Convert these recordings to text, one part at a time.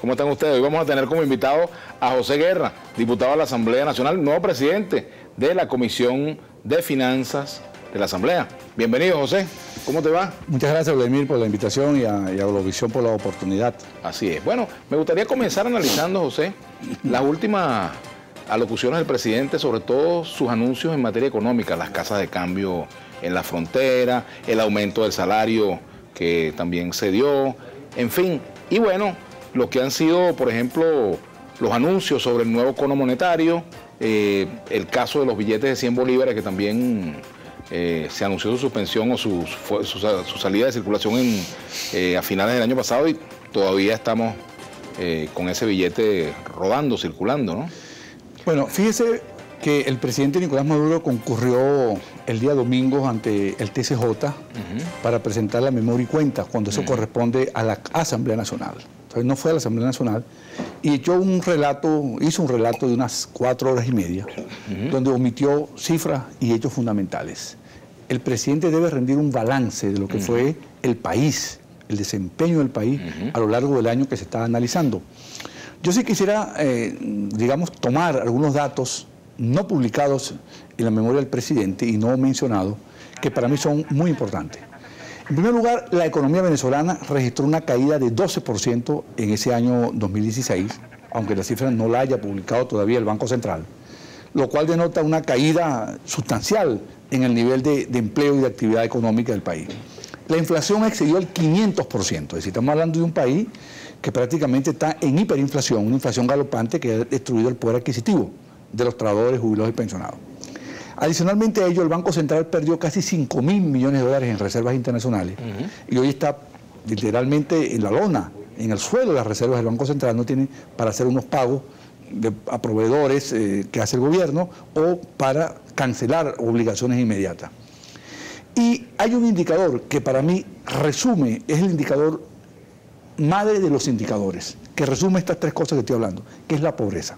¿Cómo están ustedes? Hoy vamos a tener como invitado a José Guerra, diputado de la Asamblea Nacional, nuevo presidente de la Comisión de Finanzas de la Asamblea. Bienvenido, José. ¿Cómo te va? Muchas gracias, Vladimir, por la invitación y a Globovisión por la oportunidad. Así es. Bueno, me gustaría comenzar analizando, José, las últimas alocuciones del presidente, sobre todo sus anuncios en materia económica, las casas de cambio en la frontera, el aumento del salario que también se dio, en fin. Y bueno, lo que han sido, por ejemplo, los anuncios sobre el nuevo cono monetario, el caso de los billetes de 100 bolívares que también se anunció su suspensión o su salida de circulación a finales del año pasado y todavía estamos con ese billete rodando, circulando, ¿no? Bueno, fíjese que el presidente Nicolás Maduro concurrió el día domingo ante el TCJ para presentar la memoria y cuentas, cuando eso corresponde a la Asamblea Nacional. Entonces no fue a la Asamblea Nacional y hizo un relato de unas 4 horas y media, donde omitió cifras y hechos fundamentales. El presidente debe rendir un balance de lo que fue el país, el desempeño del país a lo largo del año que se está analizando. Yo sí quisiera, digamos, tomar algunos datos no publicados en la memoria del presidente y no mencionados, que para mí son muy importantes. En primer lugar, la economía venezolana registró una caída de 12% en ese año 2016, aunque la cifra no la haya publicado todavía el Banco Central, lo cual denota una caída sustancial en el nivel de empleo y de actividad económica del país. La inflación excedió el 500%, es decir, estamos hablando de un país que prácticamente está en hiperinflación, una inflación galopante que ha destruido el poder adquisitivo de los trabajadores, jubilados y pensionados. Adicionalmente a ello, el Banco Central perdió casi 5.000 millones de dólares en reservas internacionales y hoy está literalmente en la lona, en el suelo de las reservas del Banco Central, no tiene para hacer unos pagos a proveedores que hace el gobierno o para cancelar obligaciones inmediatas. Y hay un indicador que para mí resume, es el indicador madre de los indicadores, que resume estas 3 cosas que estoy hablando, que es la pobreza.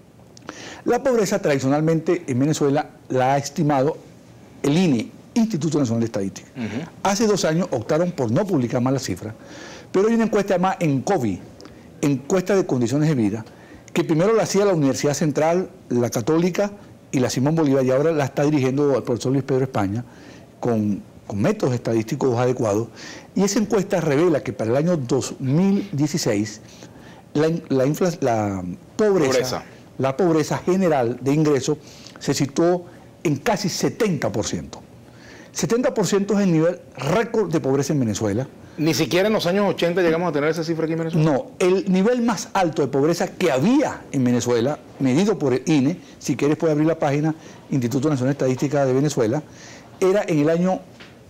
La pobreza tradicionalmente en Venezuela la ha estimado el INE, Instituto Nacional de Estadística. Hace 2 años optaron por no publicar más las cifras, pero hay una encuesta llamada ENCOVI, encuesta de condiciones de vida, que primero la hacía la Universidad Central, la Católica y la Simón Bolívar, y ahora la está dirigiendo el profesor Luis Pedro España, con métodos estadísticos adecuados, y esa encuesta revela que para el año 2016 la pobreza general de ingresos se situó en casi 70%. 70% es el nivel récord de pobreza en Venezuela. Ni siquiera en los años 80 llegamos a tener esa cifra aquí en Venezuela. No, el nivel más alto de pobreza que había en Venezuela, medido por el INE, si quieres puedes abrir la página Instituto Nacional de Estadística de Venezuela, era en el año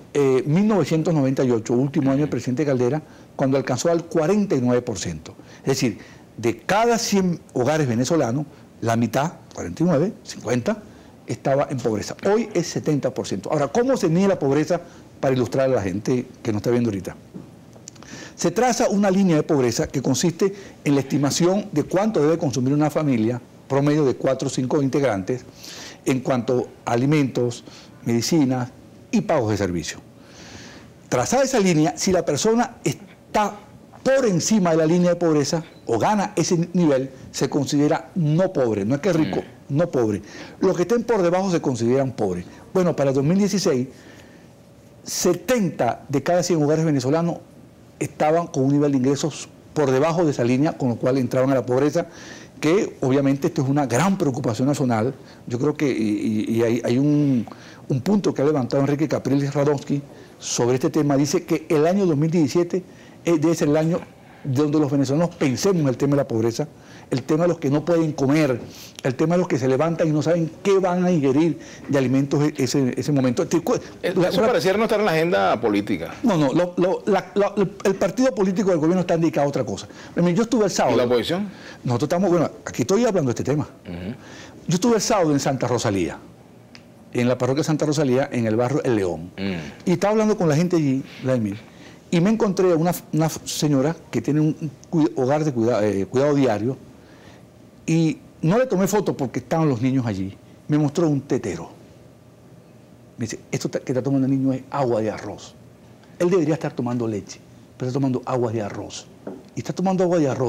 1998, último año del presidente Caldera, cuando alcanzó al 49%. Es decir, de cada 100 hogares venezolanos, la mitad, 49, 50, estaba en pobreza. Hoy es 70%. Ahora, ¿cómo se mide la pobreza para ilustrar a la gente que nos está viendo ahorita? Se traza una línea de pobreza que consiste en la estimación de cuánto debe consumir una familia, promedio de 4 o 5 integrantes, en cuanto a alimentos, medicinas y pagos de servicio. Trazada esa línea, si la persona está por encima de la línea de pobreza o gana ese nivel, se considera no pobre, no es que es rico, no pobre. Los que estén por debajo se consideran pobres. Bueno, para 2016, 70 de cada 100 hogares venezolanos estaban con un nivel de ingresos por debajo de esa línea, con lo cual entraban a la pobreza, que obviamente esto es una gran preocupación nacional. Yo creo que hay un punto que ha levantado Enrique Capriles Radonsky sobre este tema. Dice que el año 2017 debe ser el año donde los venezolanos pensemos en el tema de la pobreza, el tema de los que no pueden comer, el tema de los que se levantan y no saben qué van a ingerir de alimentos ese momento. Eso pareciera no estar en la agenda política. No, el partido político del gobierno está dedicado a otra cosa. Yo estuve el sábado. ¿Y la oposición? Nosotros estamos, bueno, aquí estoy hablando de este tema. Yo estuve el sábado en Santa Rosalía, en la parroquia Santa Rosalía, en el barrio El León. Y estaba hablando con la gente allí, Vladimir, y me encontré a una señora que tiene un hogar de cuidado diario, y no le tomé foto porque estaban los niños allí. Me mostró un tetero. Me dice, esto que está tomando el niño es agua de arroz. Él debería estar tomando leche, pero está tomando agua de arroz. Y está tomando agua de arroz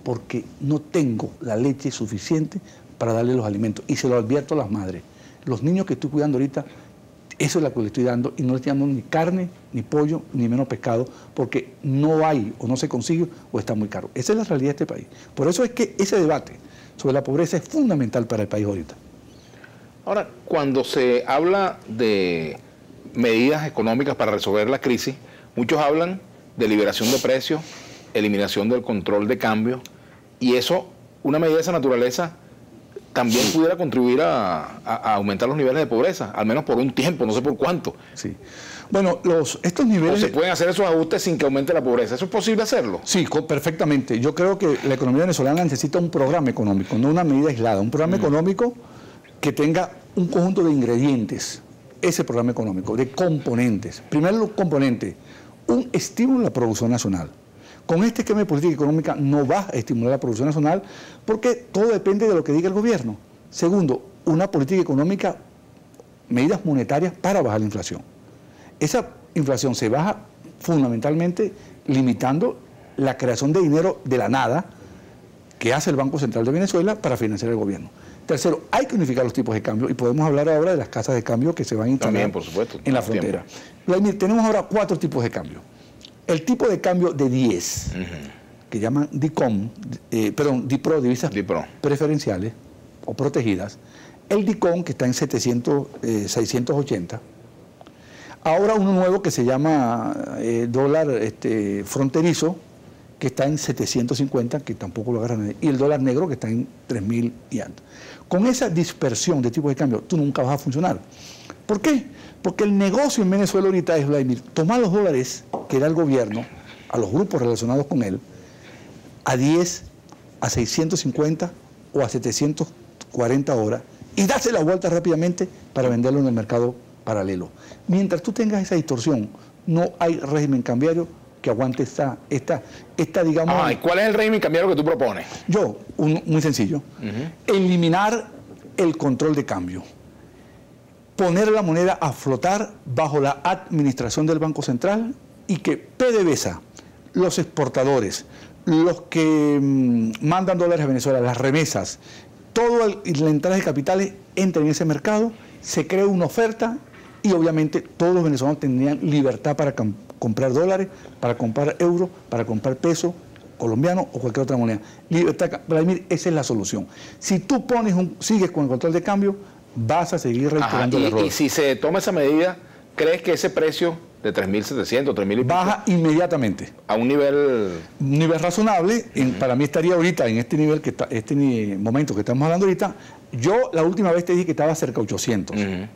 porque no tengo la leche suficiente para darle los alimentos. Y se lo advierto a las madres. Los niños que estoy cuidando ahorita, eso es lo que le estoy dando, y no le estoy dando ni carne, ni pollo, ni menos pescado, porque no hay, o no se consigue, o está muy caro. Esa es la realidad de este país. Por eso es que ese debate sobre la pobreza es fundamental para el país ahorita. Ahora, cuando se habla de medidas económicas para resolver la crisis, muchos hablan de liberación de precios, eliminación del control de cambio, y eso, una medida de esa naturaleza, también pudiera contribuir a aumentar los niveles de pobreza, al menos por un tiempo, no sé por cuánto. Sí. Bueno, estos niveles... ¿O se pueden hacer esos ajustes sin que aumente la pobreza? ¿Eso es posible hacerlo? Sí, perfectamente. Yo creo que la economía venezolana necesita un programa económico, no una medida aislada, un programa económico que tenga un conjunto de ingredientes, ese programa económico, de componentes. Primero componente, un estímulo a la producción nacional. Con este esquema de política económica no va a estimular la producción nacional porque todo depende de lo que diga el gobierno. Segundo, una política económica, medidas monetarias para bajar la inflación. Esa inflación se baja fundamentalmente limitando la creación de dinero de la nada que hace el Banco Central de Venezuela para financiar el gobierno. Tercero, hay que unificar los tipos de cambio y podemos hablar ahora de las casas de cambio que se van a instalar también, por supuesto, en la frontera. Vladimir, tenemos ahora 4 tipos de cambio. El tipo de cambio de 10, que llaman DICOM, DIPRO, divisas preferenciales o protegidas. El DICOM, que está en 680. Ahora uno nuevo que se llama dólar fronterizo, que está en 750, que tampoco lo agarran nadie, y el dólar negro, que está en 3.000 y antes. Con esa dispersión de tipos de cambio, tú nunca vas a funcionar. ¿Por qué? Porque el negocio en Venezuela ahorita es, Vladimir, tomar los dólares que da el gobierno a los grupos relacionados con él, a 10, a 650 o a 740 horas, y darse la vuelta rápidamente para venderlo en el mercado paralelo. Mientras tú tengas esa distorsión, no hay régimen cambiario que aguante esta digamos... ¿Y cuál es el régimen cambiario que tú propones? Muy sencillo. Eliminar el control de cambio. Poner la moneda a flotar bajo la administración del Banco Central y que PDVSA, los exportadores, los que mandan dólares a Venezuela, las remesas, toda la entrada de capitales entren en ese mercado, se crea una oferta y obviamente todos los venezolanos tendrían libertad para comprar dólares, para comprar euros, para comprar pesos colombiano o cualquier otra moneda. Libertad, Vladimir, esa es la solución. Si tú sigues con el control de cambio, vas a seguir reiterando el error. Y si se toma esa medida, ¿crees que ese precio de 3.700, 3.000 y pico baja inmediatamente? A un nivel... Un nivel razonable. Para mí estaría ahorita en este nivel, momento que estamos hablando ahorita. Yo la última vez te dije que estaba cerca de 800,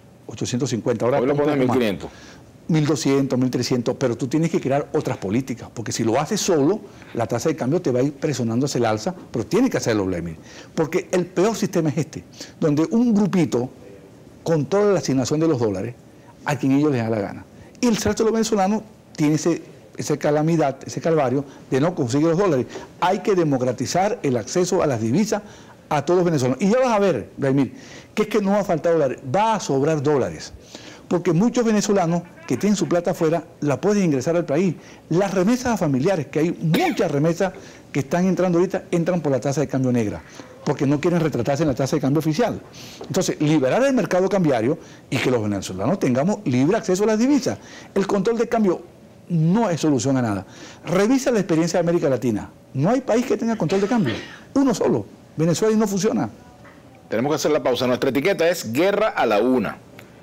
850. Ahora hoy lo pones en 1.500. 1.200, 1.300, pero tú tienes que crear otras políticas, porque si lo haces solo, la tasa de cambio te va a ir presionando hacia el alza, pero tienes que hacerlo, Vladimir, porque el peor sistema es este, donde un grupito controla la asignación de los dólares a quien ellos les da la gana. Y el resto de los venezolanos tiene esa calamidad, ese calvario de no conseguir los dólares. Hay que democratizar el acceso a las divisas a todos los venezolanos. Y ya vas a ver, Vladimir, que es que no va a faltar dólares, va a sobrar dólares. Porque muchos venezolanos que tienen su plata afuera la pueden ingresar al país. Las remesas familiares, que hay muchas remesas que están entrando ahorita, entran por la tasa de cambio negra, porque no quieren retratarse en la tasa de cambio oficial. Entonces, liberar el mercado cambiario y que los venezolanos tengamos libre acceso a las divisas. El control de cambio no es solución a nada. Revisa la experiencia de América Latina. No hay país que tenga control de cambio. Uno solo. Venezuela y no funciona. Tenemos que hacer la pausa. Nuestra etiqueta es Guerra a la Una.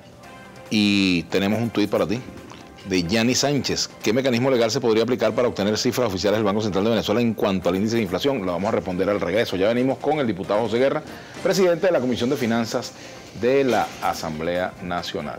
Y tenemos un tuit para ti, de Yanni Sánchez. ¿Qué mecanismo legal se podría aplicar para obtener cifras oficiales del Banco Central de Venezuela en cuanto al índice de inflación? Lo vamos a responder al regreso. Ya venimos con el diputado José Guerra, presidente de la Comisión de Finanzas de la Asamblea Nacional.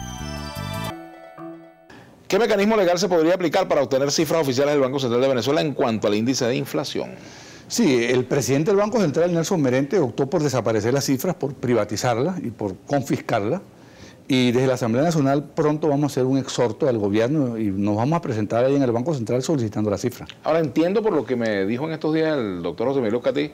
¿Qué mecanismo legal se podría aplicar para obtener cifras oficiales del Banco Central de Venezuela en cuanto al índice de inflación? Sí, el presidente del Banco Central, Nelson Merente, optó por desaparecer las cifras, por privatizarlas y por confiscarlas. Y desde la Asamblea Nacional pronto vamos a hacer un exhorto al gobierno y nos vamos a presentar ahí en el Banco Central solicitando la cifra. Ahora entiendo por lo que me dijo en estos días el doctor José Miguel Ocati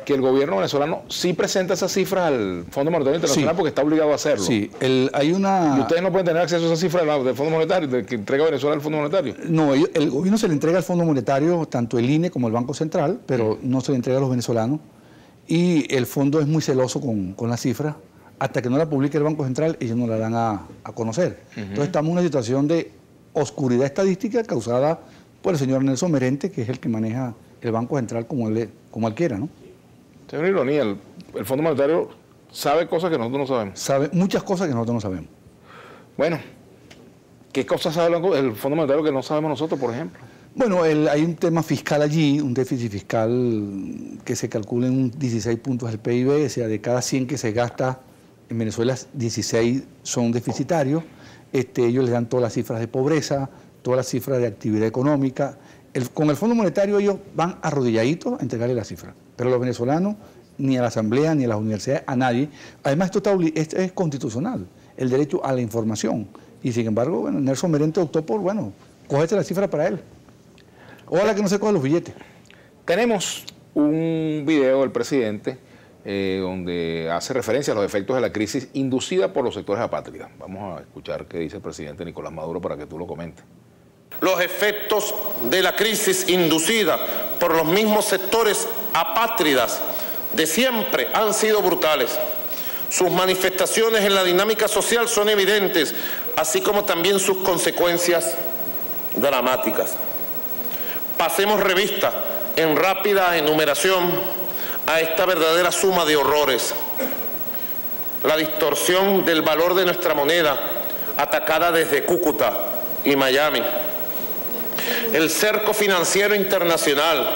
que el gobierno venezolano sí presenta esas cifras al Fondo Monetario Internacional, sí, porque está obligado a hacerlo. Sí, hay una... ¿Y ustedes no pueden tener acceso a esas cifras del Fondo Monetario, que entrega Venezuela al Fondo Monetario? No, el gobierno se le entrega al Fondo Monetario, tanto el INE como el Banco Central, pero no se le entrega a los venezolanos. Y el fondo es muy celoso con las cifras. Hasta que no la publique el Banco Central, ellos no la dan a conocer. Entonces estamos en una situación de oscuridad estadística causada por el señor Nelson Merente, que es el que maneja el Banco Central como él quiera, ¿no? Es una ironía, el Fondo Monetario sabe cosas que nosotros no sabemos. Sabe muchas cosas que nosotros no sabemos. Bueno, ¿qué cosas sabe el Fondo Monetario que no sabemos nosotros, por ejemplo? Bueno, hay un tema fiscal allí, un déficit fiscal que se calcula en 16 puntos del PIB, o sea, de cada 100 que se gasta en Venezuela, 16 son deficitarios. Ellos les dan todas las cifras de pobreza, todas las cifras de actividad económica. Con el Fondo Monetario ellos van arrodilladitos a entregarle las cifras, pero los venezolanos, ni a la Asamblea, ni a las universidades, a nadie. Además, esto es constitucional, el derecho a la información. Y sin embargo, bueno, Nelson Merente optó por, bueno, cógete la cifra para él. Ojalá que no se cojan los billetes. Tenemos un video del presidente donde hace referencia a los efectos de la crisis inducida por los sectores apátridas. Vamos a escuchar qué dice el presidente Nicolás Maduro para que tú lo comentes. Los efectos de la crisis inducida por los mismos sectores apátridas de siempre han sido brutales. Sus manifestaciones en la dinámica social son evidentes, así como también sus consecuencias dramáticas. Pasemos revista en rápida enumeración a esta verdadera suma de horrores. La distorsión del valor de nuestra moneda, atacada desde Cúcuta y Miami. El cerco financiero internacional.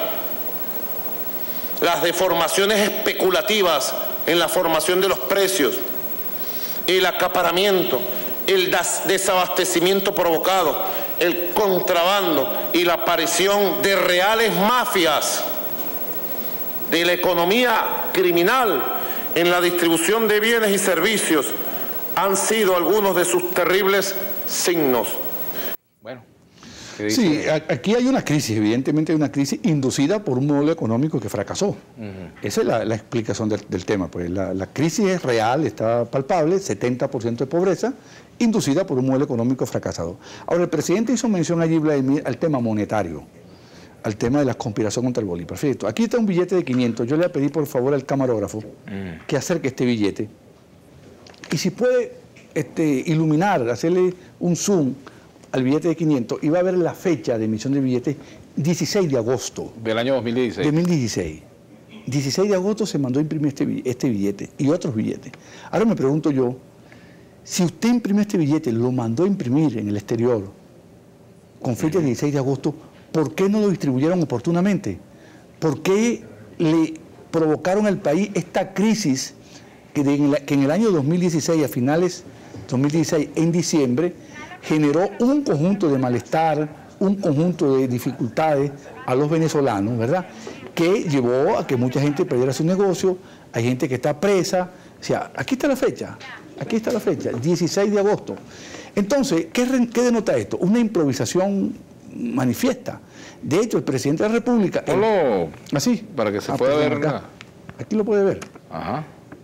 Las deformaciones especulativas en la formación de los precios. El acaparamiento, el desabastecimiento provocado, el contrabando y la aparición de reales mafias de la economía criminal en la distribución de bienes y servicios han sido algunos de sus terribles signos. Bueno, sí, aquí hay una crisis, evidentemente hay una crisis inducida por un modelo económico que fracasó. Esa es la explicación del tema. Pues la crisis es real, está palpable, 70% de pobreza, inducida por un modelo económico fracasado. Ahora, el presidente hizo mención allí, Vladimir, al tema monetario, al tema de la conspiración contra el bolívar. Perfecto. Aquí está un billete de 500. Yo le voy a pedir, por favor, al camarógrafo que acerque este billete. Y si puede iluminar, hacerle un zoom al billete de 500, y va a ver la fecha de emisión del billete, 16 de agosto. Del año 2016. 2016. 16 de agosto se mandó a imprimir este billete y otros billetes. Ahora me pregunto yo, si usted imprimió este billete, lo mandó a imprimir en el exterior, con fecha del 16 de agosto, ¿por qué no lo distribuyeron oportunamente? ¿Por qué le provocaron al país esta crisis que en el año 2016, a finales 2016, en diciembre, generó un conjunto de malestar, un conjunto de dificultades a los venezolanos, ¿verdad? Que llevó a que mucha gente perdiera su negocio, hay gente que está presa. O sea, aquí está la fecha, 16 de agosto. Entonces, ¿qué denota esto? Una improvisación manifiesta. De hecho, el presidente de la República... así, para que se pueda ver acá. Aquí lo puede ver. Ajá.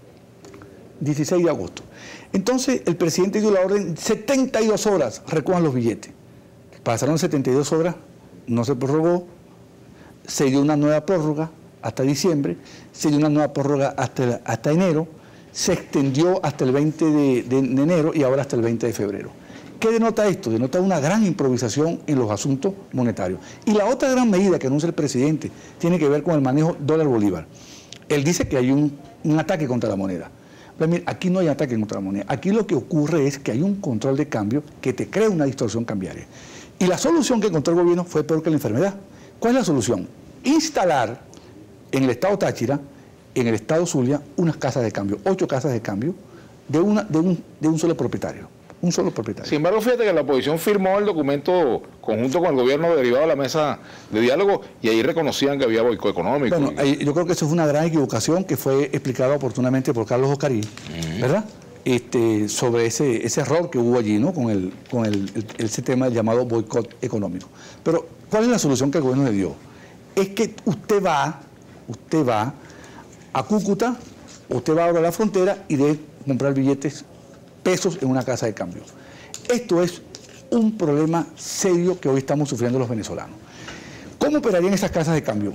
16 de agosto. Entonces, el presidente dio la orden, 72 horas, recojan los billetes. Pasaron 72 horas, no se prorrogó, se dio una nueva prórroga hasta diciembre, se dio una nueva prórroga hasta enero, se extendió hasta el 20 de enero y ahora hasta el 20 de febrero. ¿Qué denota esto? Denota una gran improvisación en los asuntos monetarios. Y la otra gran medida que anuncia el presidente tiene que ver con el manejo dólar-bolívar. Él dice que hay un ataque contra la moneda. Pero mira, aquí no hay ataque contra la moneda. Aquí lo que ocurre es que hay un control de cambio que te crea una distorsión cambiaria. Y la solución que encontró el gobierno fue peor que la enfermedad. ¿Cuál es la solución? Instalar en el estado Táchira, en el estado Zulia, unas casas de cambio, 8 casas de cambio de un solo propietario. Un solo propietario. Sin embargo, fíjate que la oposición firmó el documento conjunto con el gobierno derivado de la mesa de diálogo y ahí reconocían que había boicot económico. Bueno, yo creo que eso fue una gran equivocación que fue explicada oportunamente por Carlos Ocarí, ¿verdad? Sobre ese error que hubo allí, ¿no? Con ese tema llamado boicot económico. Pero, ¿cuál es la solución que el gobierno le dio? Es que usted va a Cúcuta, usted va ahora a la frontera y debe comprar billetes pesos en una casa de cambio. Esto es un problema serio que hoy estamos sufriendo los venezolanos. ¿Cómo operarían esas casas de cambio?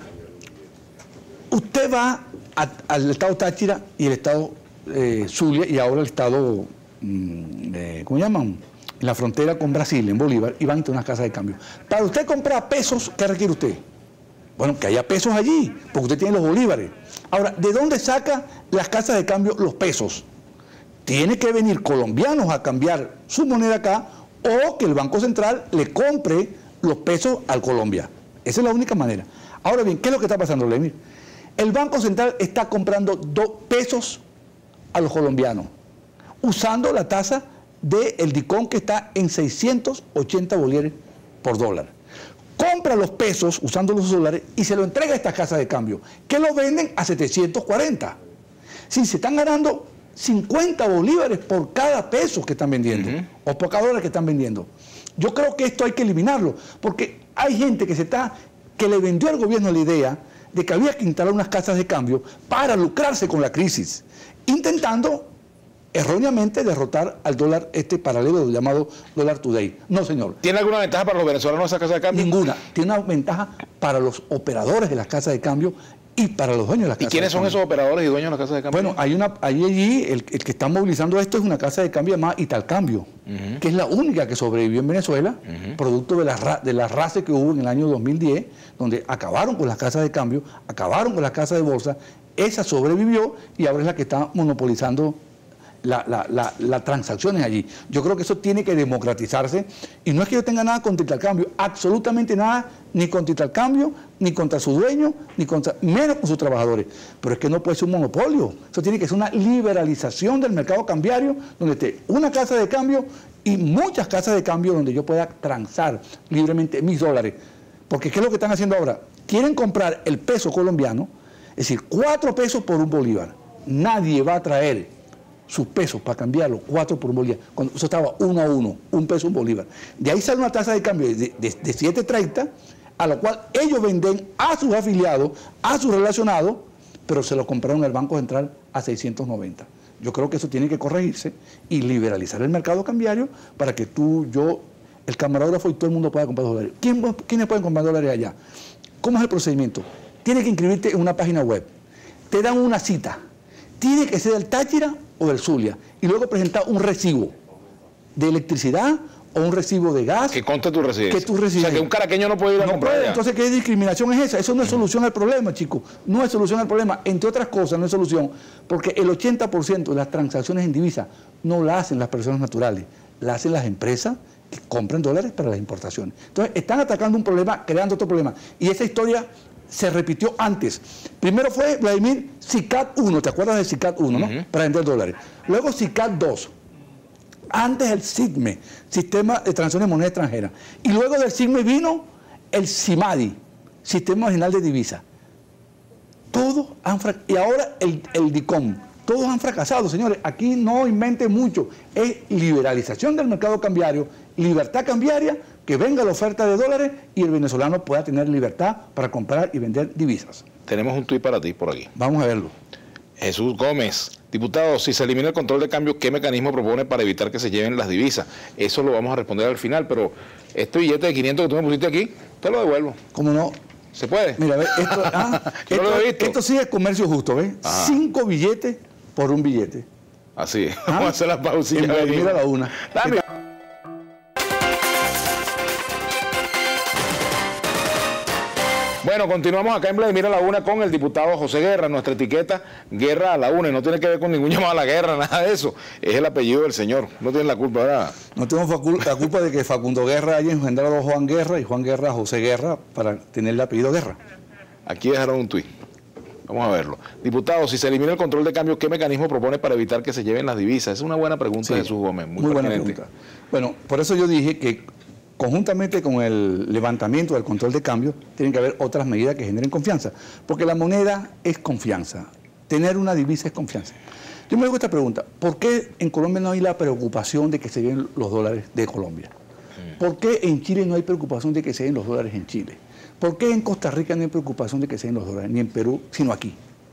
Usted va al estado Táchira y el estado Zulia y ahora el estado, ¿cómo llaman? En la frontera con Brasil, en Bolívar, y van a unas casas de cambio. Para usted comprar pesos, ¿qué requiere usted? Bueno, que haya pesos allí, porque usted tiene los bolívares. Ahora, ¿de dónde saca las casas de cambio los pesos? Tiene que venir colombianos a cambiar su moneda acá o que el Banco Central le compre los pesos al Colombia. Esa es la única manera. Ahora bien, ¿qué es lo que está pasando, Lemir? El Banco Central está comprando 2 pesos a los colombianos, usando la tasa del DICOM que está en 680 bolívares por dólar. Compra los pesos usando los dólares y se lo entrega a estas casas de cambio, que lo venden a 740. Si se están ganando 50 bolívares por cada peso que están vendiendo, o por cada dólar que están vendiendo. Yo creo que esto hay que eliminarlo, porque hay gente que le vendió al gobierno la idea de que había que instalar unas casas de cambio para lucrarse con la crisis, intentando erróneamente derrotar al dólar paralelo llamado dólar today. No, señor. ¿Tiene alguna ventaja para los venezolanos esa casa de cambio? Ninguna. Tiene una ventaja para los operadores de las casas de cambio y para los dueños de las casas de cambio. ¿Y quiénes son esos operadores y dueños de las casas de cambio? Bueno, allí el que está movilizando esto es una casa de cambio llamada Italcambio, que es la única que sobrevivió en Venezuela, producto de la race que hubo en el año 2010, donde acabaron con las casas de cambio, acabaron con las casas de bolsa. Esa sobrevivió y ahora es la que está monopolizando las transacciones allí. Yo creo que eso tiene que democratizarse, y no es que yo tenga nada contra Italcambio, absolutamente nada, ni contra Italcambio, ni contra su dueño, menos con sus trabajadores, pero es que no puede ser un monopolio. Eso tiene que ser una liberalización del mercado cambiario, donde esté una casa de cambio y muchas casas de cambio donde yo pueda transar libremente mis dólares, porque ¿qué es lo que están haciendo ahora? Quieren comprar el peso colombiano, es decir, 4 pesos por un bolívar. Nadie va a traer sus pesos para cambiarlo, 4 por un bolívar, cuando eso estaba 1 a 1, 1 peso un bolívar. De ahí sale una tasa de cambio de 7.30, a la cual ellos venden a sus afiliados, a sus relacionados, pero se lo compraron al Banco Central a 690. Yo creo que eso tiene que corregirse y liberalizar el mercado cambiario para que tú, yo, el camarógrafo y todo el mundo pueda comprar dólares. ¿Quiénes pueden comprar dólares allá? ¿Cómo es el procedimiento? Tienes que inscribirte en una página web. Te dan una cita. Tiene que ser del Táchira o del Zulia, y luego presentar un recibo de electricidad o un recibo de gas. Que conste tu residencia. Que tu residencia. O sea, que un caraqueño no puede ir a comprar allá. Entonces, ¿qué discriminación es esa? Eso no es solución al problema, chicos. No es solución al problema. Entre otras cosas, no es solución, porque el 80% de las transacciones en divisa no la hacen las personas naturales, la hacen las empresas que compran dólares para las importaciones. Entonces, están atacando un problema, creando otro problema. Y esa historia se repitió antes. Primero fue, Vladimir, SICAD 1, ¿te acuerdas de SICAD 1, no? Para vender dólares. Luego SICAD 2. Antes el SIGME, Sistema de Transacciones de Moneda Extranjera. Y luego del SIGME vino el SIMADI, Sistema Nacional de Divisa. Todos han fracasado. Y ahora el DICOM. Todos han fracasado, señores. Aquí no inventen mucho. Es liberalización del mercado cambiario, libertad cambiaria, que venga la oferta de dólares y el venezolano pueda tener libertad para comprar y vender divisas. Tenemos un tuit para ti por aquí. Vamos a verlo. Jesús Gómez, diputado, si se elimina el control de cambio, ¿qué mecanismo propone para evitar que se lleven las divisas? Eso lo vamos a responder al final, pero este billete de 500 que tú me pusiste aquí, te lo devuelvo. ¿Cómo no? ¿Se puede? Mira, ve, Yo lo he visto. Esto sí es comercio justo, ¿ves? 5 billetes por un billete. Así es. Vamos a hacer la pausilla. Mira la una. Dame. Bueno, continuamos acá en Vladimir a la Una con el diputado José Guerra. Nuestra etiqueta, Guerra a la Una, y no tiene que ver con ningún llamado a la guerra, nada de eso. Es el apellido del señor. No tiene la culpa, ¿verdad? No tengo la culpa de que Facundo Guerra haya engendrado a Juan Guerra y Juan Guerra a José Guerra para tener el apellido Guerra. Aquí dejaron un tuit. Vamos a verlo. Diputado, si se elimina el control de cambio, ¿qué mecanismo propone para evitar que se lleven las divisas? Es una buena pregunta, sí, Jesús Gómez. Muy buena pregunta. Bueno, por eso yo dije que conjuntamente con el levantamiento del control de cambio, tienen que haber otras medidas que generen confianza, porque la moneda es confianza, tener una divisa es confianza. Yo me hago esta pregunta, ¿por qué en Colombia no hay la preocupación de que se lleven los dólares de Colombia? ¿Por qué en Chile no hay preocupación de que se den los dólares en Chile? ¿Por qué en Costa Rica no hay preocupación de que se den los dólares, ni en Perú, sino aquí?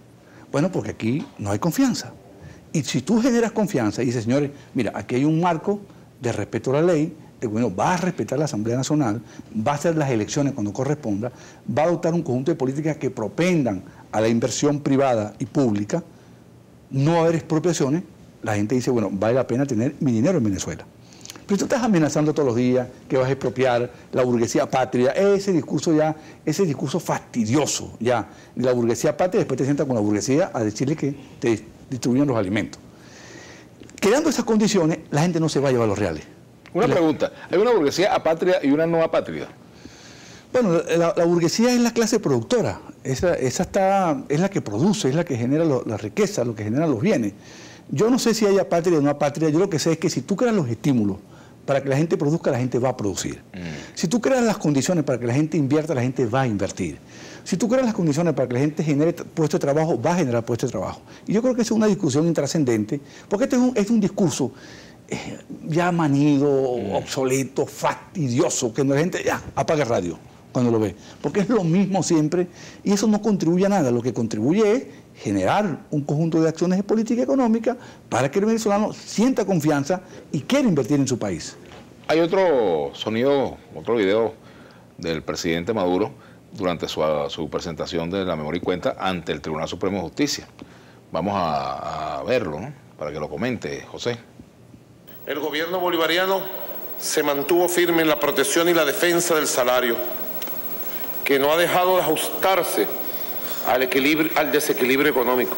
Bueno, porque aquí no hay confianza. Y si tú generas confianza y dices, señores, mira, aquí hay un marco de respeto a la ley, el gobierno va a respetar la Asamblea Nacional, va a hacer las elecciones cuando corresponda, va a adoptar un conjunto de políticas que propendan a la inversión privada y pública, no va a haber expropiaciones, la gente dice, bueno, vale la pena tener mi dinero en Venezuela. Pero tú estás amenazando todos los días que vas a expropiar la burguesía patria, ese discurso fastidioso ya, de la burguesía patria, después te sientas con la burguesía a decirle que te distribuyen los alimentos. Creando esas condiciones, la gente no se va a llevar los reales. Una pregunta, ¿hay una burguesía apátrida y una no apátrida? Bueno, la burguesía es la clase productora, es la que produce, es la que genera la riqueza, lo que genera los bienes. Yo no sé si hay apátrida o no apátrida, yo lo que sé es que si tú creas los estímulos para que la gente produzca, la gente va a producir. Si tú creas las condiciones para que la gente invierta, la gente va a invertir. Si tú creas las condiciones para que la gente genere puestos de trabajo, va a generar puestos de trabajo. Y yo creo que esa es una discusión intrascendente, porque este es un discurso ya manido, obsoleto, fastidioso, que la gente ya apaga el radio cuando lo ve, porque es lo mismo siempre y eso no contribuye a nada. Lo que contribuye es generar un conjunto de acciones de política económica para que el venezolano sienta confianza y quiera invertir en su país. Hay otro sonido, otro video del presidente Maduro durante su presentación de la memoria y cuenta ante el Tribunal Supremo de Justicia. Vamos a verlo, ¿no? Para que lo comente, José. El gobierno bolivariano se mantuvo firme en la protección y la defensa del salario, que no ha dejado de ajustarse al desequilibrio económico.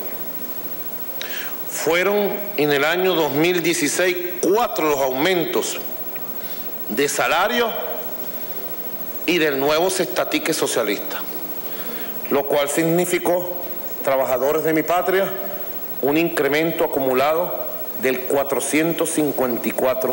Fueron en el año 2016 4 los aumentos de salario y del nuevo cestatique socialista, lo cual significó, trabajadores de mi patria, un incremento acumulado del 454%.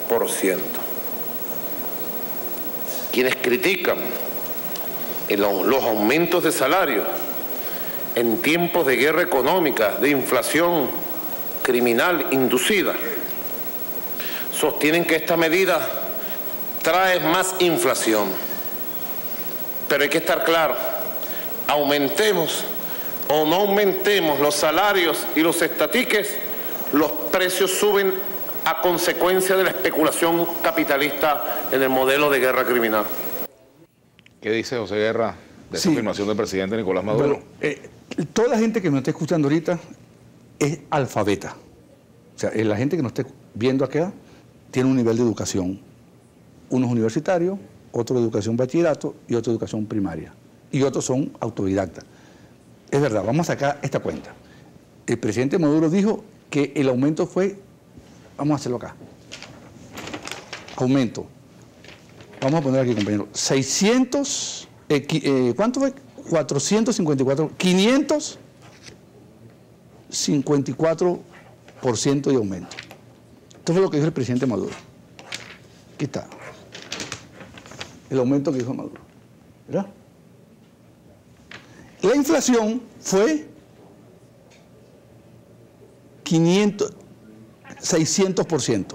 Quienes critican los aumentos de salario en tiempos de guerra económica, de inflación criminal inducida, sostienen que esta medida trae más inflación. Pero hay que estar claro, aumentemos o no aumentemos los salarios y los estatiques, los precios suben a consecuencia de la especulación capitalista en el modelo de guerra criminal. ¿Qué dice José Guerra de esa afirmación del presidente Nicolás Maduro? Bueno, toda la gente que me está escuchando ahorita es alfabeta. O sea, la gente que nos esté viendo acá tiene un nivel de educación. Uno es universitario, otro de educación bachillerato y otro de educación primaria. Y otros son autodidactas. Es verdad, vamos a sacar esta cuenta. El presidente Maduro dijo que el aumento fue, vamos a hacerlo acá, aumento, vamos a poner aquí, compañero, 600, ¿cuánto fue? 454, 554% de aumento. Esto fue lo que dijo el presidente Maduro. Aquí está, el aumento que dijo Maduro, ¿verdad? La inflación fue 600%.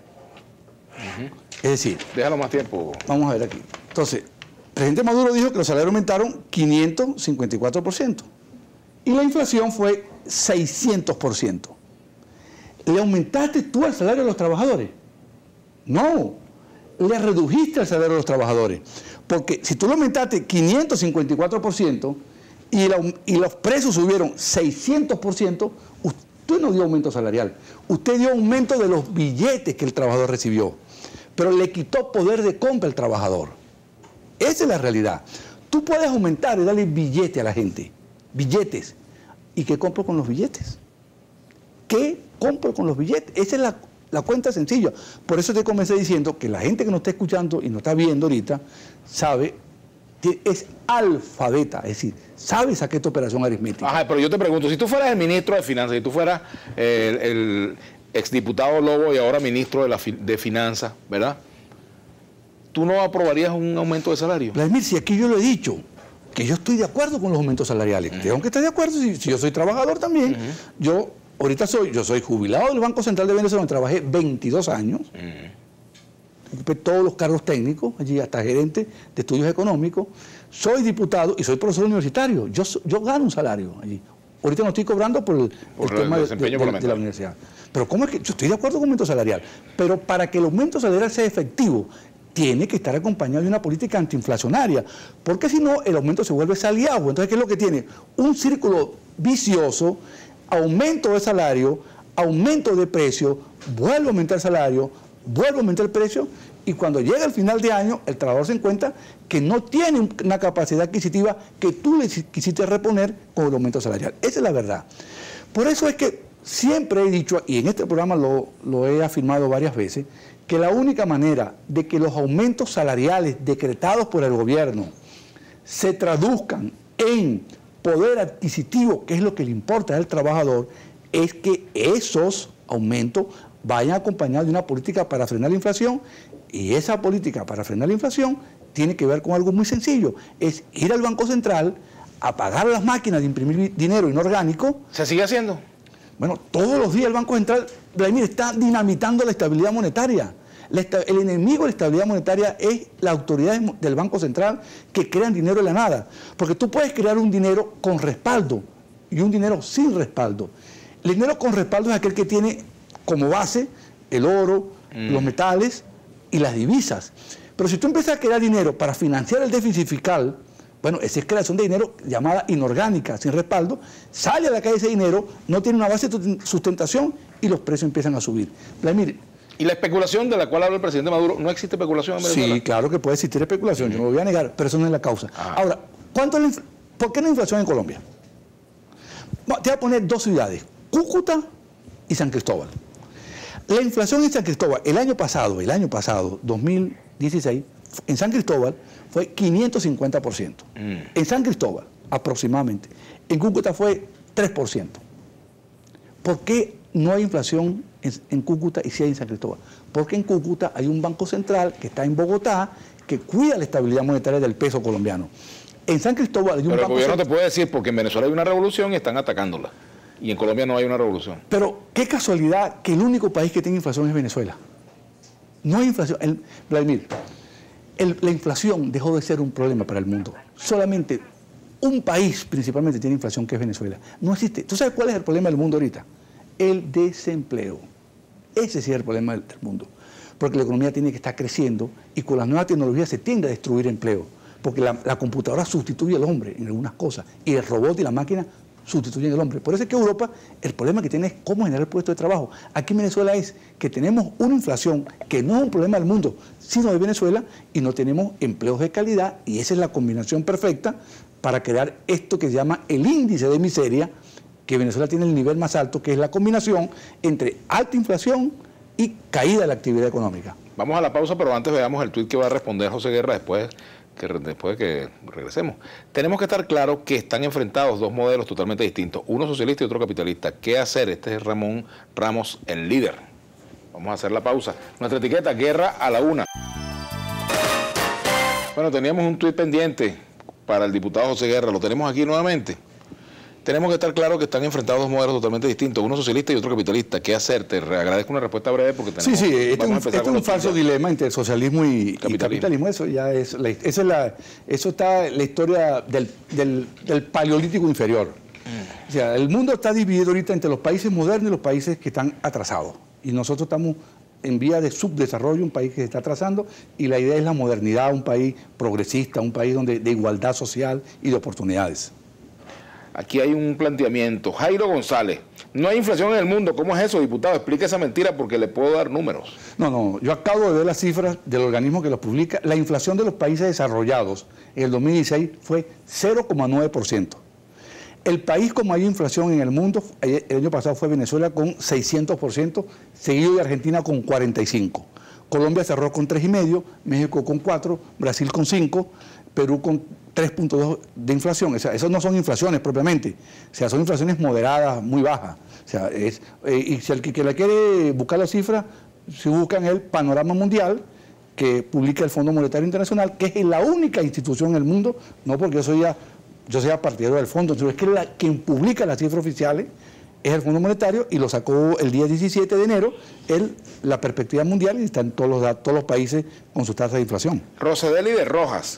Es decir, déjalo más tiempo. Vamos a ver aquí. Entonces, el presidente Maduro dijo que los salarios aumentaron 554% y la inflación fue 600%. ¿Le aumentaste tú el salario a los trabajadores? No, le redujiste el salario a los trabajadores. Porque si tú lo aumentaste 554% y los precios subieron 600%, usted no dio aumento salarial, usted dio aumento de los billetes que el trabajador recibió, pero le quitó poder de compra al trabajador. Esa es la realidad. Tú puedes aumentar y darle billete a la gente, billetes. ¿Y qué compro con los billetes? ¿Qué compro con los billetes? Esa es la cuenta sencilla. Por eso te comencé diciendo que la gente que nos está escuchando y nos está viendo ahorita sabe, es alfabeta, es decir, sabe sacar esta operación aritmética. Ajá, pero yo te pregunto, si tú fueras el ministro de Finanzas, si tú fueras el exdiputado Lobo y ahora ministro de Finanzas, ¿verdad? ¿Tú no aprobarías un aumento de salario? Vladimir, si aquí yo lo he dicho, que yo estoy de acuerdo con los aumentos salariales. Tengo que estar de acuerdo, si yo soy trabajador también. Yo soy jubilado del Banco Central de Venezuela, trabajé 22 años. Ocupé todos los cargos técnicos, allí hasta gerente de estudios económicos. Soy diputado y soy profesor universitario. Yo gano un salario allí. Ahorita no estoy cobrando por el tema de la universidad. Pero ¿cómo es que? Yo estoy de acuerdo con el aumento salarial, pero para que el aumento salarial sea efectivo, tiene que estar acompañado de una política antiinflacionaria, porque si no, el aumento se vuelve sal y agua. Entonces, ¿qué es lo que tiene? Un círculo vicioso, aumento de salario, aumento de precio, vuelve a aumentar el salario, vuelve a aumentar el precio, y cuando llega el final de año, el trabajador se encuentra que no tiene una capacidad adquisitiva que tú le quisiste reponer con el aumento salarial. Esa es la verdad. Por eso es que siempre he dicho, y en este programa lo he afirmado varias veces, que la única manera de que los aumentos salariales decretados por el gobierno se traduzcan en poder adquisitivo, que es lo que le importa al trabajador, es que esos aumentos vayan acompañados de una política para frenar la inflación, y esa política para frenar la inflación tiene que ver con algo muy sencillo, es ir al Banco Central, apagar las máquinas de imprimir dinero inorgánico. ¿Se sigue haciendo? Bueno, todos los días el Banco Central, Vladimir, está dinamitando la estabilidad monetaria. El enemigo de la estabilidad monetaria es la autoridad del Banco Central que crean dinero de la nada. Porque tú puedes crear un dinero con respaldo y un dinero sin respaldo. El dinero con respaldo es aquel que tiene como base el oro, los metales y las divisas. Pero si tú empiezas a crear dinero para financiar el déficit fiscal, bueno, esa es creación de dinero llamada inorgánica, sin respaldo, sale a la calle ese dinero, no tiene una base de sustentación y los precios empiezan a subir. Vladimir, ¿y la especulación de la cual habla el presidente Maduro, no existe especulación en Venezuela? Sí, claro que puede existir especulación, yo no lo voy a negar, pero eso no es la causa. Ahora, ¿por qué no hay inflación en Colombia? Te voy a poner dos ciudades, Cúcuta y San Cristóbal. La inflación en San Cristóbal, el año pasado, 2016, en San Cristóbal fue 550%. En San Cristóbal, aproximadamente. En Cúcuta fue 3%. ¿Por qué no hay inflación en Cúcuta y sí hay en San Cristóbal? Porque en Cúcuta hay un banco central que está en Bogotá que cuida la estabilidad monetaria del peso colombiano. En San Cristóbal hay un banco central. Pero el gobierno te puede decir, porque en Venezuela hay una revolución y están atacándola. Y en Colombia no hay una revolución. Pero qué casualidad que el único país que tiene inflación es Venezuela. No hay inflación. Vladimir, la inflación dejó de ser un problema para el mundo. Solamente un país principalmente tiene inflación, que es Venezuela. No existe. ¿Tú sabes cuál es el problema del mundo ahorita? El desempleo. Ese sí es el problema del mundo. Porque la economía tiene que estar creciendo y con las nuevas tecnologías se tiende a destruir empleo. Porque la computadora sustituye al hombre en algunas cosas y el robot y la máquina sustituyen al hombre. Por eso es que Europa, el problema que tiene es cómo generar puestos de trabajo. Aquí en Venezuela es que tenemos una inflación que no es un problema del mundo, sino de Venezuela, y no tenemos empleos de calidad, y esa es la combinación perfecta para crear esto que se llama el índice de miseria, que Venezuela tiene el nivel más alto, que es la combinación entre alta inflación y caída de la actividad económica. Vamos a la pausa, pero antes veamos el tuit que va a responder José Guerra después de que regresemos. Tenemos que estar claros que están enfrentados dos modelos totalmente distintos, uno socialista y otro capitalista. ¿Qué hacer? Este es Ramón Ramos, el líder. Vamos a hacer la pausa. Nuestra etiqueta, Guerra a la una. Bueno, teníamos un tuit pendiente para el diputado José Guerra, lo tenemos aquí nuevamente. Tenemos que estar claros que están enfrentados dos modelos totalmente distintos, uno socialista y otro capitalista. ¿Qué hacer? Te agradezco una respuesta breve porque tenemos... Sí, este es un falso dilema entre socialismo y capitalismo. Eso ya es la historia del paleolítico inferior. O sea, el mundo está dividido ahorita entre los países modernos y los países que están atrasados. Y nosotros estamos en vía de subdesarrollo, un país que se está atrasando, y la idea es la modernidad, un país progresista, un país de igualdad social y de oportunidades. Aquí hay un planteamiento. Jairo González, no hay inflación en el mundo. ¿Cómo es eso, diputado? Explique esa mentira porque le puedo dar números. No, yo acabo de ver las cifras del organismo que los publica. La inflación de los países desarrollados en el 2016 fue 0,9%. El país con mayor inflación en el mundo el año pasado fue Venezuela con 600%, seguido de Argentina con 45%. Colombia cerró con 3,5%, México con 4%, Brasil con 5%, Perú con 3,2% de inflación. O sea, esas no son inflaciones propiamente, o sea, son inflaciones moderadas, muy bajas. O sea, y si el que le quiere buscar la cifra, se busca en el Panorama Mundial, que publica el Fondo Monetario Internacional, que es la única institución en el mundo, no porque yo sea partidario del fondo, sino es que quien publica las cifras oficiales es el Fondo Monetario, y lo sacó el día 17 de enero, la perspectiva mundial, y están todos los países con su tasa de inflación. Rosedeli de Rojas,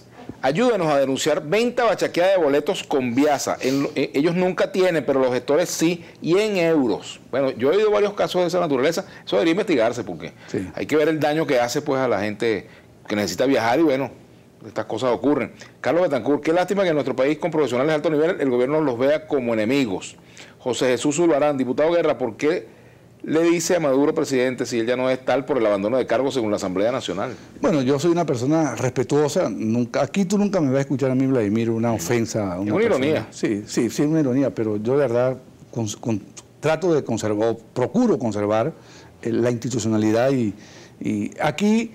Ayúdenos a denunciar venta bachaqueada de boletos con Viasa. Ellos nunca tienen, pero los gestores sí, y en euros. Bueno, yo he oído varios casos de esa naturaleza. Eso debería investigarse porque hay que ver el daño que hace pues a la gente que necesita viajar y bueno, estas cosas ocurren. Carlos Betancourt, qué lástima que en nuestro país con profesionales de alto nivel el gobierno los vea como enemigos. José Jesús Zulbarán, diputado Guerra, ¿por qué le dice a Maduro, presidente, si él ya no es tal por el abandono de cargos según la Asamblea Nacional? Bueno, yo soy una persona respetuosa. Aquí tú nunca me vas a escuchar a mí, Vladimir, una ofensa. Una ironía. Sí, una ironía, pero yo de verdad trato de conservar, o procuro conservar la institucionalidad y aquí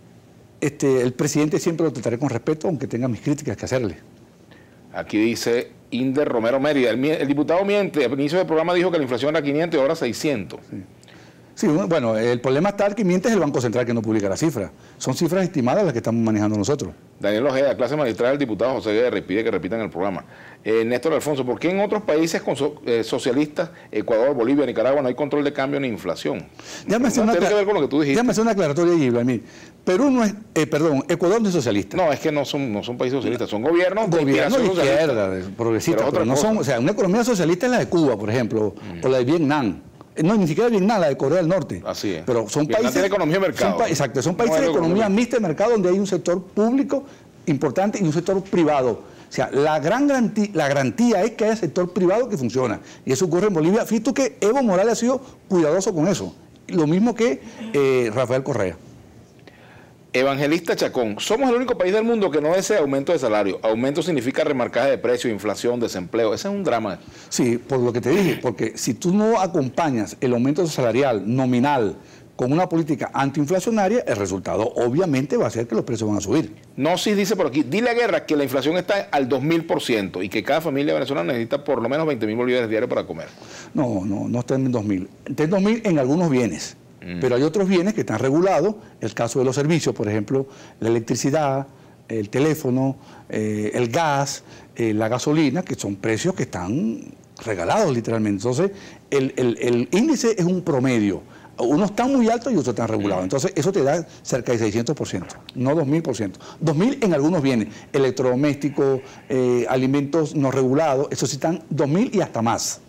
el presidente siempre lo trataré con respeto, aunque tenga mis críticas que hacerle. Aquí dice Inder Romero Mérida, el diputado miente, al inicio del programa dijo que la inflación era 500 y ahora 600. Sí, bueno, el problema está que miente es el Banco Central que no publica las cifras. Son cifras estimadas las que estamos manejando nosotros. Daniel Ojeda, clase magistral del diputado José Guerra, y pide que repitan el programa. Néstor Alfonso, ¿por qué en otros países socialistas, Ecuador, Bolivia, Nicaragua, no hay control de cambio ni inflación? Tiene que ver con lo que tú dijiste. Déjame hacer una aclaratoria allí, Vladimir. Perú no es, Ecuador no es socialista. No, es que no son países socialistas, son gobiernos de izquierda, progresistas, pero no son, o sea, una economía socialista es la de Cuba, por ejemplo, o la de Vietnam. No, ni siquiera Vietnam, la de Corea del Norte. Así es. Pero son Vietnam países tiene economía de mercado. Exacto, son países de economía mixta de mercado donde hay un sector público importante y un sector privado. O sea, la garantía es que haya sector privado que funciona. Y eso ocurre en Bolivia. Fíjate que Evo Morales ha sido cuidadoso con eso. Lo mismo que Rafael Correa. Evangelista Chacón, somos el único país del mundo que no desea aumento de salario. Aumento significa remarcaje de precio, inflación, desempleo. Ese es un drama. Sí, por lo que te dije, porque si tú no acompañas el aumento salarial nominal con una política antiinflacionaria, el resultado obviamente va a ser que los precios van a subir. No, sí dice por aquí, dile a Guerra que la inflación está al 2000% y que cada familia venezolana necesita por lo menos 20.000 bolívares diarios para comer. No está en 2.000. Está en 2.000 en algunos bienes. Pero hay otros bienes que están regulados, el caso de los servicios, por ejemplo, la electricidad, el teléfono, el gas, la gasolina, que son precios que están regalados literalmente. Entonces, el índice es un promedio. Unos están muy altos y otros están regulados. Entonces, eso te da cerca de 600%, no 2.000%. 2.000 en algunos bienes, electrodomésticos, alimentos no regulados, esos sí están 2.000 y hasta más.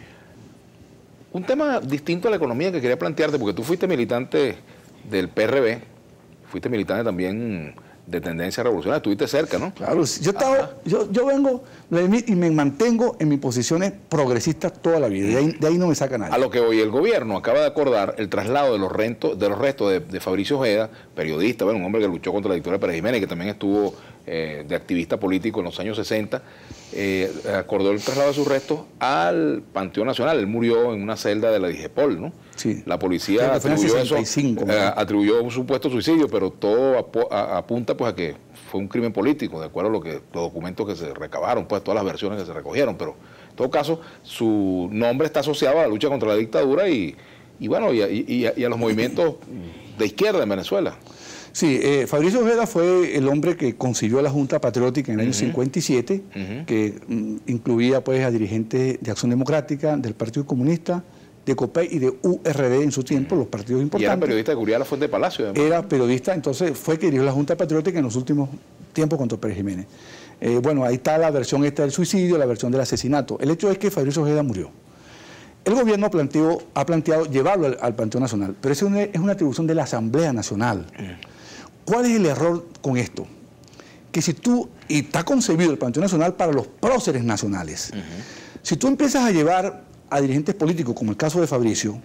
Un tema distinto a la economía que quería plantearte, porque tú fuiste militante del PRB, fuiste militante también de tendencia revolucionaria, estuviste cerca, ¿no? Claro, yo vengo y me mantengo en mis posiciones progresistas toda la vida, de ahí no me saca nadie. A lo que hoy el gobierno acaba de acordar el traslado de los restos de Fabricio Ojeda, periodista, bueno, un hombre que luchó contra la dictadura de Pérez Jiménez, que también estuvo de activista político en los años 60, acordó el traslado de sus restos al Panteón Nacional. Él murió en una celda de la DIGEPOL, ¿no? Sí. La policía atribuyó 65, atribuyó un supuesto suicidio, pero todo apunta pues a que fue un crimen político, de acuerdo a los documentos que se recabaron, pues todas las versiones que se recogieron, pero en todo caso su nombre está asociado a la lucha contra la dictadura y a los movimientos de izquierda en Venezuela. Sí, Fabricio Ojeda fue el hombre que concibió la Junta Patriótica en el año 57, que incluía pues a dirigentes de Acción Democrática, del Partido Comunista, de COPEI y de URD en su tiempo, los partidos importantes. Y era periodista que cubría la Fuente de Palacio. Además. Era periodista, entonces fue que dirigió la Junta Patriótica en los últimos tiempos contra Pérez Jiménez. Bueno, ahí está la versión esta del suicidio, la versión del asesinato. El hecho es que Fabricio Ojeda murió. El gobierno ha planteado llevarlo al Panteón Nacional, pero eso es una atribución de la Asamblea Nacional. ¿Cuál es el error con esto? Que si y está concebido el Panteón Nacional para los próceres nacionales. Si tú empiezas a llevar a dirigentes políticos, como el caso de Fabricio,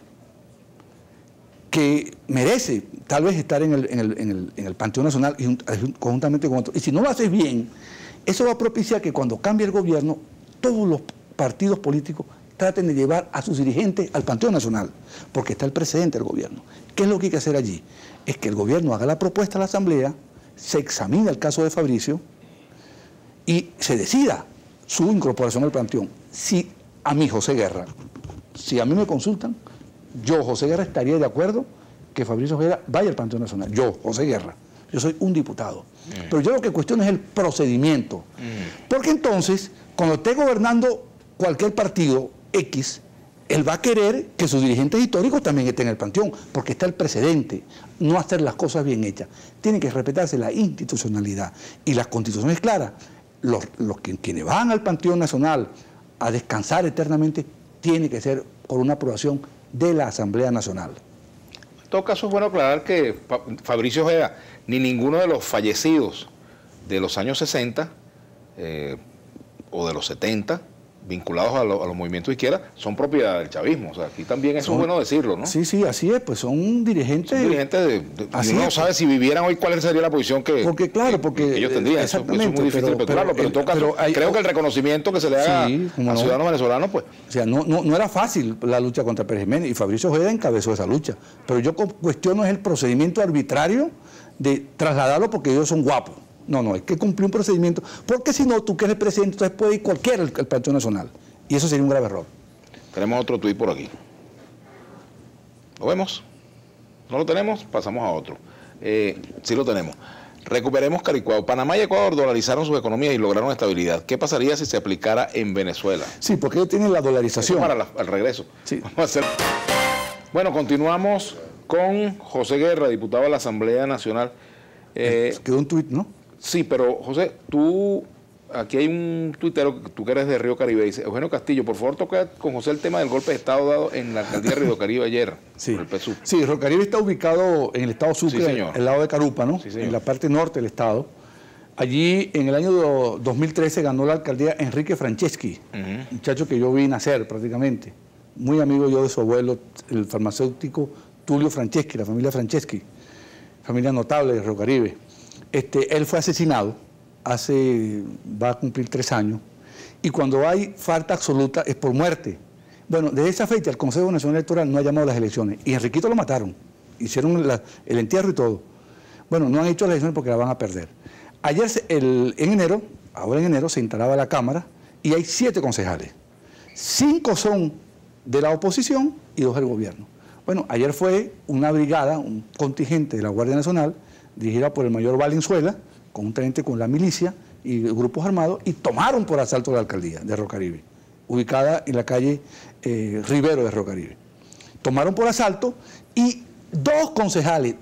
que merece tal vez estar en el Panteón Nacional conjuntamente con otros, y si no lo haces bien, eso va a propiciar que cuando cambie el gobierno, todos los partidos políticos traten de llevar a sus dirigentes al Panteón Nacional, porque está el presidente del gobierno. ¿Qué es lo que hay que hacer allí? Es que el gobierno haga la propuesta a la Asamblea, se examine el caso de Fabricio y se decida su incorporación al Panteón. Si a mí, José Guerra, si a mí me consultan, yo, José Guerra, estaría de acuerdo que Fabricio Ojeda vaya al Panteón Nacional. Yo, José Guerra. Yo soy un diputado. Pero yo lo que cuestiono es el procedimiento. Porque entonces, cuando esté gobernando cualquier partido X, él va a querer que sus dirigentes históricos también estén en el panteón, porque está el precedente, no hacer las cosas bien hechas. Tiene que respetarse la institucionalidad y las constituciones claras. Quienes van al Panteón Nacional a descansar eternamente, tiene que ser por una aprobación de la Asamblea Nacional. En todo caso es bueno aclarar que Fabricio Ojeda, ni ninguno de los fallecidos de los años 60 o de los 70, vinculados a los movimientos de izquierda, son propiedad del chavismo. O sea, aquí también eso es bueno decirlo, ¿no? Sí, sí, así es, pues son dirigentes... Son dirigentes uno no sabe si vivieran hoy cuál sería la posición que ellos tendrían. Eso es muy difícil especularlo, pero en todo caso, creo que el reconocimiento que se le haga a ciudadanos venezolanos, pues... O sea, no era fácil la lucha contra Pérez Jiménez, y Fabricio Ojeda encabezó esa lucha. Pero yo cuestiono es el procedimiento arbitrario de trasladarlo porque ellos son guapos. No, hay que cumplir un procedimiento, porque si no, tú que eres presidente, entonces puede ir cualquiera al Panteón Nacional, y eso sería un grave error. Tenemos otro tuit por aquí. ¿Lo vemos? ¿No lo tenemos? Pasamos a otro. Sí lo tenemos. Recuperemos Caricuao. Panamá y Ecuador dolarizaron sus economías y lograron estabilidad. ¿Qué pasaría si se aplicara en Venezuela? Sí, porque ellos tienen la dolarización. Eso para el regreso. Sí. Vamos a hacer... Bueno, continuamos con José Guerra, diputado de la Asamblea Nacional. Quedó un tuit, ¿no? Sí, pero José, aquí hay un tuitero, tú que eres de Río Caribe, dice: Eugenio Castillo, por favor toca con José el tema del golpe de Estado dado en la alcaldía de Río Caribe ayer, sí. por el PSUV. Sí, Río Caribe está ubicado en el estado Sucre, sí, al lado de Carupa, ¿no? Sí, señor. En la parte norte del estado. Allí, en el año 2013, ganó la alcaldía Enrique Franceschi, muchacho que yo vi nacer prácticamente. Muy amigo yo de su abuelo, el farmacéutico Tulio Franceschi, la familia Franceschi, familia notable de Río Caribe. Él fue asesinado va a cumplir 3 años, y cuando hay falta absoluta es por muerte. Bueno, desde esa fecha el Consejo Nacional Electoral no ha llamado a las elecciones, y Enriquito lo mataron, hicieron el entierro y todo. Bueno, no han hecho las elecciones porque la van a perder. Ayer, ahora en enero, se instalaba la Cámara, y hay 7 concejales. 5 son de la oposición y 2 del gobierno. Bueno, ayer fue una brigada, un contingente de la Guardia Nacional, dirigida por el mayor Valenzuela, conjuntamente con la milicia y grupos armados, y tomaron por asalto la alcaldía de Río Caribe, ubicada en la calle Rivero de Río Caribe. Tomaron por asalto, y 2 concejales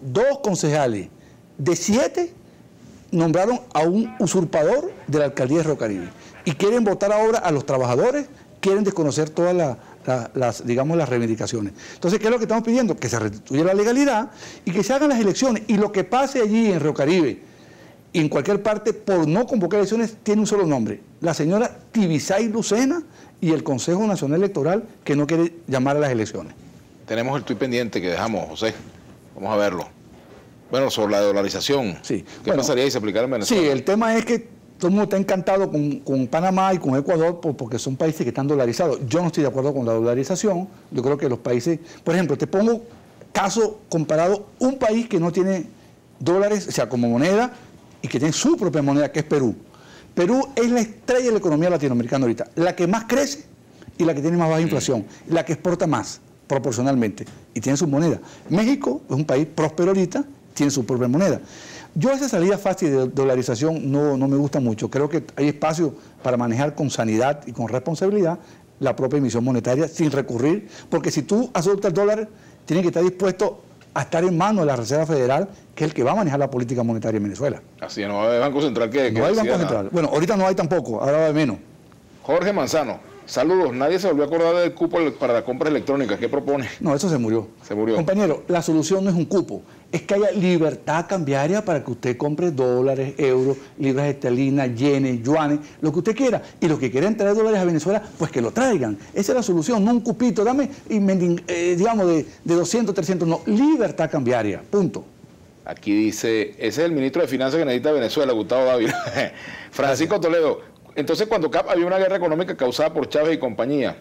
de 7 nombraron a un usurpador de la alcaldía de Río Caribe, y quieren votar ahora a los trabajadores, quieren desconocer todas las reivindicaciones. Entonces, ¿qué es lo que estamos pidiendo? Que se restituya la legalidad y que se hagan las elecciones. Y lo que pase allí en Río Caribe y en cualquier parte por no convocar elecciones tiene un solo nombre: la señora Tibisay Lucena y el Consejo Nacional Electoral, que no quiere llamar a las elecciones. Tenemos el tuit pendiente que dejamos, José. Vamos a verlo. Bueno, sobre la dolarización. Sí. ¿Qué pasaría si se aplicara en Venezuela? Sí, el tema es que todo el mundo está encantado con Panamá y con Ecuador porque son países que están dolarizados. Yo no estoy de acuerdo con la dolarización. Yo creo que los países... Por ejemplo, te pongo caso comparado, un país que no tiene dólares, o sea, como moneda, y que tiene su propia moneda, que es Perú. Perú es la estrella de la economía latinoamericana ahorita, la que más crece y la que tiene más baja inflación, la que exporta más, proporcionalmente, y tiene su moneda. México es un país próspero ahorita, tiene su propia moneda. Yo esa salida fácil de dolarización no me gusta mucho. Creo que hay espacio para manejar con sanidad y con responsabilidad la propia emisión monetaria sin recurrir, porque si tú aceptas el dólar, tienes que estar dispuesto a estar en manos de la Reserva Federal, que es el que va a manejar la política monetaria en Venezuela. Así no hay Banco Central que no hay Banco Central. Bueno, ahorita no hay tampoco, ahora va de menos. Jorge Manzano, saludos. Nadie se volvió a acordar del cupo para las compras electrónicas. ¿Qué propone? No, eso se murió. Se murió. Compañero, la solución no es un cupo, es que haya libertad cambiaria para que usted compre dólares, euros, libras esterlinas, yenes, yuanes, lo que usted quiera. Y los que quieran traer dólares a Venezuela, pues que lo traigan. Esa es la solución, no un cupito, dame, digamos, de 200, 300, no, libertad cambiaria, punto. Aquí dice, ese es el ministro de Finanzas que necesita Venezuela, Gustavo Dávila. Francisco Toledo, entonces cuando había una guerra económica causada por Chávez y compañía.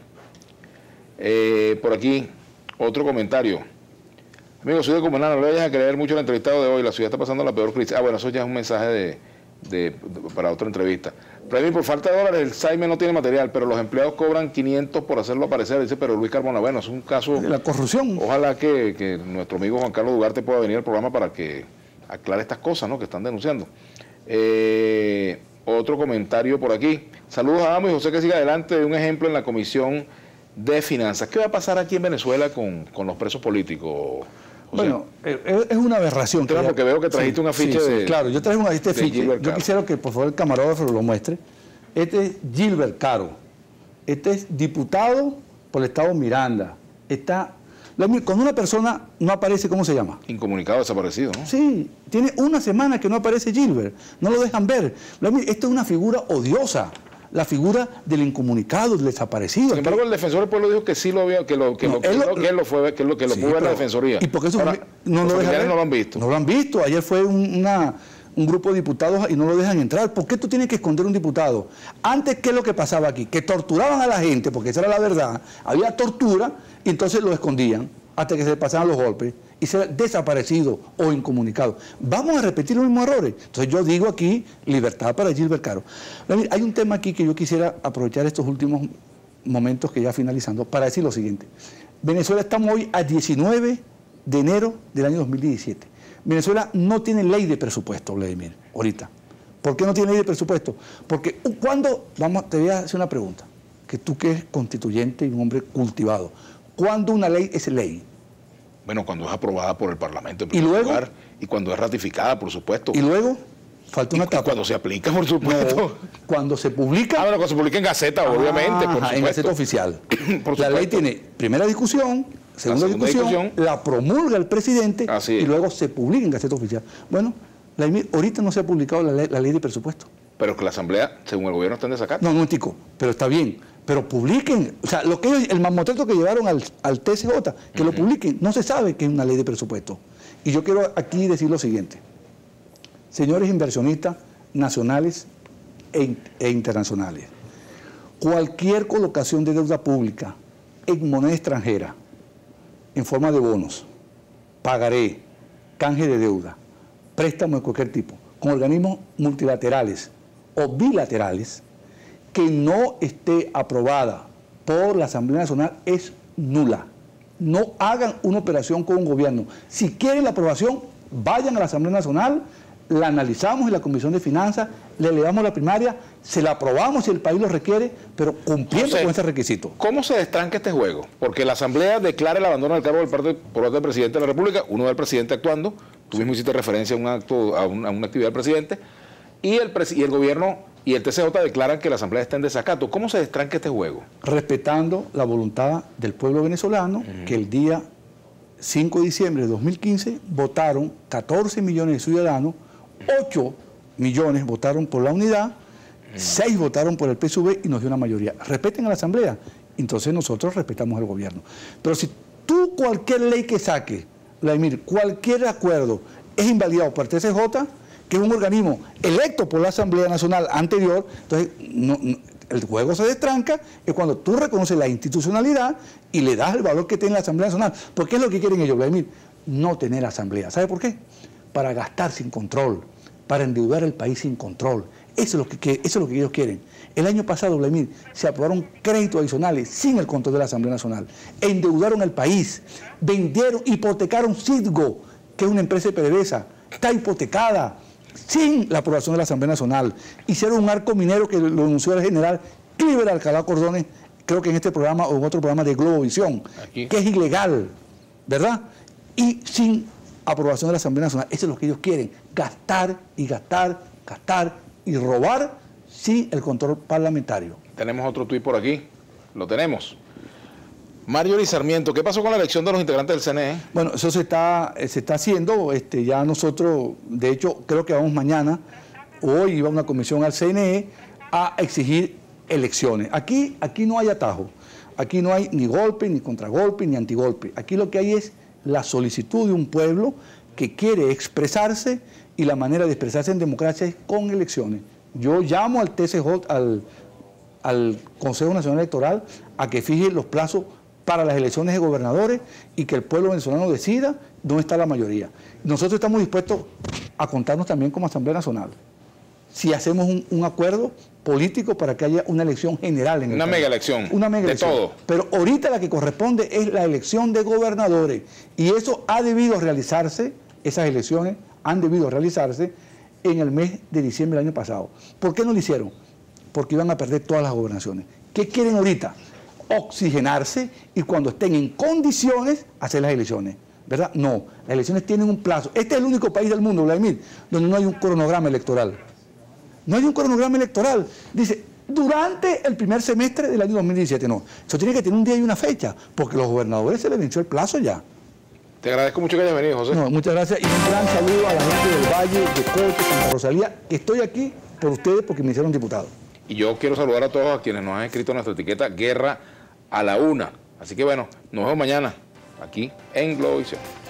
Por aquí, otro comentario. Amigo, soy de Cumaná, no le vayas a creer mucho el entrevistado de hoy, la ciudad está pasando la peor crisis. Bueno, eso ya es un mensaje para otra entrevista. Premio, por falta de dólares, el SAIME no tiene material, pero los empleados cobran 500 por hacerlo aparecer, dice, pero Luis Carmona, bueno, es un caso... de la corrupción. Ojalá que nuestro amigo Juan Carlos Dugarte pueda venir al programa para que aclare estas cosas, ¿no?, que están denunciando. Otro comentario por aquí. Saludos a Amo y José, que siga adelante de un ejemplo en la comisión de Finanzas. ¿Qué va a pasar aquí en Venezuela con los presos políticos? Bueno, es una aberración. Porque veo que trajiste un afiche de... Claro, yo traje un afiche. Yo quisiera que por favor el camarógrafo lo muestre. Este es Gilbert Caro. Este es diputado por el estado Miranda. Cuando una persona no aparece, ¿cómo se llama? Incomunicado, desaparecido, ¿no? Sí, tiene una semana que no aparece Gilbert. No lo dejan ver. Esta es una figura odiosa. La figura del incomunicado, del desaparecido. Sin embargo, el defensor del pueblo dijo que sí lo había, que lo pudo ver en la defensoría. ¿Y por qué eso ahora, no lo dejan ver? No lo han visto? No lo han visto. Ayer fue un grupo de diputados y no lo dejan entrar. ¿Por qué tú tienes que esconder un diputado? Antes, ¿qué es lo que pasaba aquí? Que torturaban a la gente, porque esa era la verdad. Había tortura y entonces lo escondían hasta que se pasaban los golpes y ser desaparecido o incomunicado. Vamos a repetir los mismos errores. Entonces yo digo aquí, libertad para Gilbert Caro. Hay un tema aquí que yo quisiera aprovechar estos últimos momentos que ya finalizando para decir lo siguiente. Venezuela, estamos hoy a 19 de enero del año 2017. Venezuela no tiene ley de presupuesto, Vladimir, ahorita. ¿Por qué no tiene ley de presupuesto? Porque te voy a hacer una pregunta, que tú que eres constituyente y un hombre cultivado, ¿cuándo una ley es ley? Bueno, cuando es aprobada por el Parlamento en primer lugar, y cuando es ratificada, por supuesto. Y luego, falta una etapa. Cuando se aplica, por supuesto. No, cuando se publica. Bueno, cuando se publica en Gaceta, obviamente, por supuesto. En Gaceta Oficial. Por la ley tiene primera discusión, segunda discusión, la promulga el presidente y luego se publica en Gaceta Oficial. Bueno, ahorita no se ha publicado la ley de presupuesto. Pero que la Asamblea, según el gobierno, está en desacato. No, tico, pero está bien. Pero publiquen, o sea, el mamotreto que llevaron al TSJ, que lo publiquen, no se sabe que es una ley de presupuesto. Y yo quiero aquí decir lo siguiente. Señores inversionistas nacionales e internacionales, cualquier colocación de deuda pública en moneda extranjera, en forma de bonos, pagaré, canje de deuda, préstamo de cualquier tipo, con organismos multilaterales o bilaterales, que no esté aprobada por la Asamblea Nacional es nula. No hagan una operación con un gobierno. Si quieren la aprobación, vayan a la Asamblea Nacional, la analizamos en la Comisión de Finanzas, le elevamos la primaria, se la aprobamos si el país lo requiere, pero cumpliendo con ese requisito. ¿Cómo se destranca este juego? Porque la Asamblea declara el abandono del cargo por parte del presidente de la República, uno del presidente actuando, tú mismo hiciste referencia a una actividad del presidente, y el gobierno y el TCJ declaran que la Asamblea está en desacato. ¿Cómo se destranca este juego? Respetando la voluntad del pueblo venezolano, que el día 5 de diciembre de 2015 votaron 14 millones de ciudadanos, 8 millones votaron por la unidad, 6 votaron por el PSUV y nos dio una mayoría. Respeten a la Asamblea, entonces nosotros respetamos al gobierno. Pero si tú cualquier ley que saques, Vladimir, cualquier acuerdo es invalidado por el TCJ, que es un organismo electo por la Asamblea Nacional anterior, entonces el juego se destranca, es cuando tú reconoces la institucionalidad y le das el valor que tiene la Asamblea Nacional. ¿Por qué es lo que quieren ellos, Vladimir? No tener asamblea. ¿Sabe por qué? Para gastar sin control, para endeudar el país sin control. Eso es lo que ellos quieren. El año pasado, Vladimir, se aprobaron créditos adicionales sin el control de la Asamblea Nacional. Endeudaron el país, vendieron, hipotecaron Citgo, que es una empresa de PDVSA, está hipotecada, sin la aprobación de la Asamblea Nacional. Hicieron un arco minero que lo anunció el general Cliver Alcalá Cordones, creo que en este programa o en otro programa de Globovisión, que es ilegal, ¿verdad? Y sin aprobación de la Asamblea Nacional. Eso es lo que ellos quieren, gastar y gastar, gastar y robar sin el control parlamentario. Tenemos otro tuit por aquí, lo tenemos. Marjorie Sarmiento, ¿qué pasó con la elección de los integrantes del CNE? Bueno, eso se está haciendo, ya nosotros, de hecho, creo que vamos mañana, hoy iba una comisión al CNE a exigir elecciones. Aquí no hay atajo, aquí no hay ni golpe, ni contragolpe, ni antigolpe. Aquí lo que hay es la solicitud de un pueblo que quiere expresarse y la manera de expresarse en democracia es con elecciones. Yo llamo al TSJ, al Consejo Nacional Electoral, a que fije los plazos para las elecciones de gobernadores y que el pueblo venezolano decida dónde está la mayoría. Nosotros estamos dispuestos a contarnos también como Asamblea Nacional, si hacemos un acuerdo político para que haya una elección general en el país. Una mega elección. Una mega elección. De todo. Pero ahorita la que corresponde es la elección de gobernadores y eso ha debido realizarse, esas elecciones han debido realizarse en el mes de diciembre del año pasado. ¿Por qué no lo hicieron? Porque iban a perder todas las gobernaciones. ¿Qué quieren ahorita? oxigenarse y cuando estén en condiciones hacer las elecciones, ¿verdad? No, las elecciones tienen un plazo. Este es el único país del mundo, Vladimir, donde no hay un cronograma electoral. No hay un cronograma electoral. Dice, durante el primer semestre del año 2017, no. Eso tiene que tener un día y una fecha, porque a los gobernadores se les venció el plazo ya. Te agradezco mucho que hayas venido, José. No, muchas gracias y un gran saludo a la gente del Valle, de Coto, Santa Rosalía, que estoy aquí por ustedes porque me hicieron diputado. Y yo quiero saludar a todos a quienes nos han escrito nuestra etiqueta Guerra a la Una. Así que bueno, nos vemos mañana aquí en Globovisión.